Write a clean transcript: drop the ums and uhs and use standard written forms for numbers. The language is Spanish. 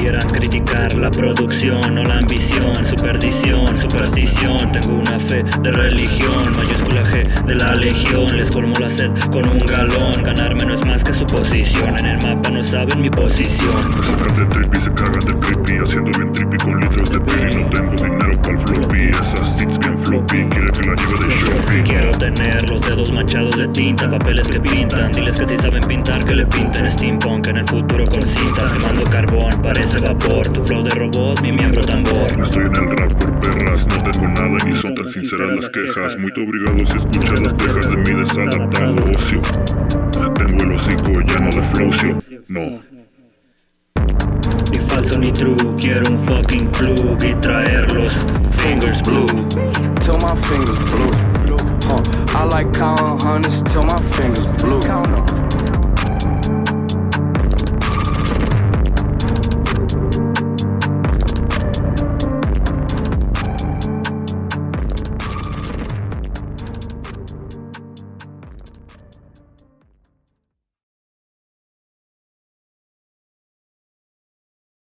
quieran criticar la producción o la ambición, su perdición, superstición. Tengo una fe de religión, mayúscula G de la legión. Les colmo la sed con un galón, ganarme no es más que su posición. En el mapa no saben mi posición. Me sacan de trip y se cagan de creepy, haciendo bien trippy con litros de piri. No tengo dinero pa'l floppy, esas tits que en floppy quiere que la lleve de shopping. Quiero tener los dedos manchados de tinta, papeles que pintan. Diles que si saben pintar que le pinten steampunk en el futuro con cintas. Quemando carbón, parece vapor, tu flow de robot, mi miembro tambor. Estoy en el rap por perras, no tengo nada y son tan sinceras las quejas. Muy obrigado si escuchas las quejas de mi desadaptado ocio. Tengo el hocico lleno de flowcio, no. Ni falso ni true, quiero un fucking plug y traer los fingers blue. Till my fingers blue. I like counting hundreds till my fingers blue.